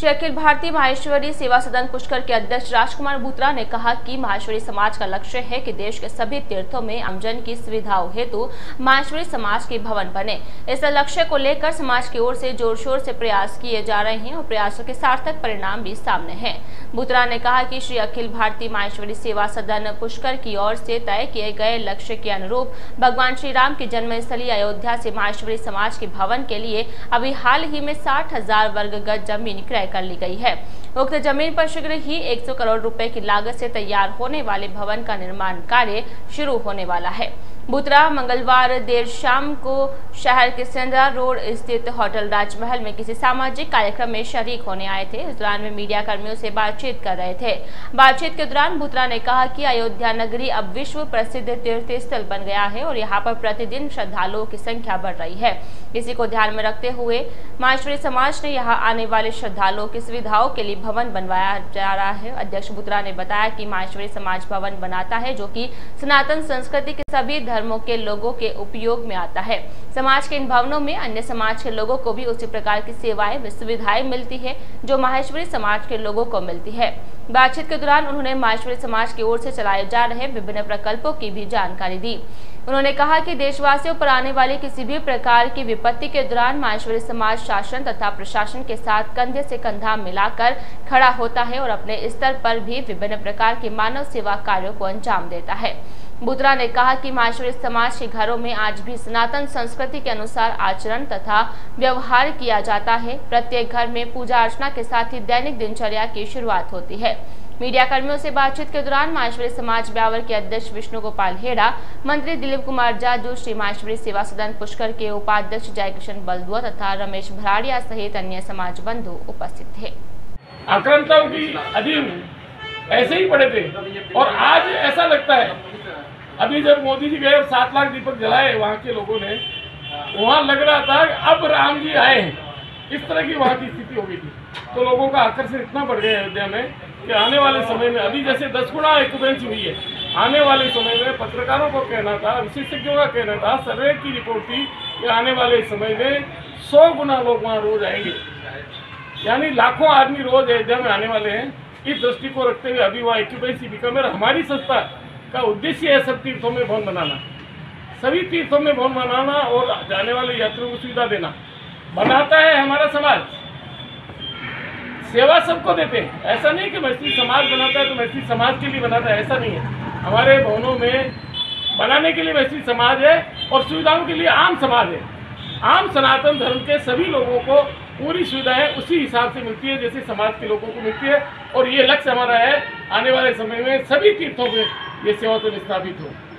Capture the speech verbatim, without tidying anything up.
श्री अखिल भारतीय माहेश्वरी सेवा सदन पुष्कर के अध्यक्ष राजकुमार बूत्रा ने कहा कि माहेश्वरी समाज का लक्ष्य है कि देश के सभी तीर्थों में आमजन की सुविधाओं हेतु माहेश्वरी समाज के भवन बने। इस लक्ष्य को लेकर समाज की ओर से जोर शोर से प्रयास किए जा रहे हैं और प्रयासों के सार्थक परिणाम भी सामने हैं। बूत्रा ने कहा कि श्री अखिल भारतीय माहेश्वरी सेवा सदन पुष्कर की ओर से तय किए गए लक्ष्य के अनुरूप भगवान श्री राम की जन्मस्थली अयोध्या से माहेश्वरी समाज के भवन के लिए अभी हाल ही में साठ हजार वर्ग गज जमीन क्रय कर ली गई है। उक्त जमीन पर शीघ्र ही सौ करोड़ रुपए की लागत से तैयार होने वाले भवन का निर्माण कार्य शुरू होने वाला है। बूत्रा मंगलवार देर शाम को शहर के सेंद्रा रोड स्थित होटल राजमहल में किसी सामाजिक कार्यक्रम में शरीक होने आए थे। इस दौरान वे मीडिया कर्मियों से बातचीत कर रहे थे। बातचीत के दौरान बूत्रा ने कहा कि अयोध्या नगरी अब विश्व प्रसिद्ध तीर्थ स्थल बन गया है और यहाँ पर प्रतिदिन श्रद्धालुओं की संख्या बढ़ रही है। इसी को ध्यान में रखते हुए माहेश्वरी समाज ने यहाँ आने वाले श्रद्धालुओं की सुविधाओं के लिए भवन बनवाया जा रहा है। अध्यक्ष बूत्रा ने बताया कि माहेश्वरी समाज भवन बनाता है जो कि सनातन संस्कृति के सभी धर्मों के लोगों के उपयोग में आता है। समाज के इन भवनों में अन्य समाज के लोगों को भी उसी प्रकार की सेवाएं व सुविधाएं मिलती है जो माहेश्वरी समाज के लोगों को मिलती है। बातचीत के दौरान उन्होंने माहेश्वरी समाज की ओर से चलाए जा रहे विभिन्न प्रकल्पों की भी जानकारी दी। उन्होंने कहा कि देशवासियों पर आने वाली किसी भी प्रकार की विपत्ति के दौरान माहेश्वरी समाज शासन तथा प्रशासन के साथ कंधे से कंधा मिलाकर खड़ा होता है और अपने स्तर पर भी विभिन्न प्रकार के मानव सेवा कार्यों को अंजाम देता है। बूत्रा ने कहा कि माहेश्वरी समाज के घरों में आज भी सनातन संस्कृति के अनुसार आचरण तथा व्यवहार किया जाता है। प्रत्येक घर में पूजा अर्चना के साथ ही दैनिक दिनचर्या की शुरुआत होती है। मीडिया कर्मियों से बातचीत के दौरान माहेश्वरी समाज ब्यावर के अध्यक्ष विष्णु गोपाल हेड़ा, मंत्री दिलीप कुमार जाजू, श्री माहेश्वरी सेवा सदन पुष्कर के उपाध्यक्ष जयकिशन बलदुआ तथा रमेश भराड़िया सहित अन्य समाज बंधु उपस्थित थे। आक्रांताओं की अधीन ऐसे ही पड़े थे और आज ऐसा लगता है, अभी जब मोदी जी गए और सात लाख दीपक जलाए वहाँ के लोगों ने, वहाँ लग रहा था कि अब राम जी आए हैं। इस तरह की वहाँ की स्थिति हो गई थी। तो लोगों का आकर्षण इतना बढ़ गया अयोध्या में कि आने वाले समय में, अभी जैसे दस गुना एक्यूपेंसी हुई है, आने वाले समय में पत्रकारों को कहना था, विशेषज्ञों का कहना था, सर्वे की रिपोर्ट थी कि आने वाले समय में सौ गुना लोग वहाँ रोज आएंगे, यानी लाखों आदमी रोज अयोध्या में आने वाले हैं। इस दृष्टि को रखते हुए अभी वहाँ एक्यूपेंसी भी कम है। हमारी संस्था का उद्देश्य है सब तीर्थों में भवन बनाना, सभी तीर्थों में भवन बनाना और जाने वाले यात्रियों को सुविधा देना। बनाता है हमारा समाज, सेवा सबको देते हैं। ऐसा नहीं कि मैथिली समाज बनाता है तो मैथिली समाज के लिए बनाता है, ऐसा नहीं है। हमारे भवनों में बनाने के लिए मैथिली समाज है और सुविधाओं के लिए आम समाज है। आम सनातन धर्म के सभी लोगों को पूरी सुविधाएं उसी हिसाब से मिलती है जैसे समाज के लोगों को मिलती है। और ये लक्ष्य हमारा है, आने वाले समय में सभी तीर्थों में ये सेवा तो स्थापित हो।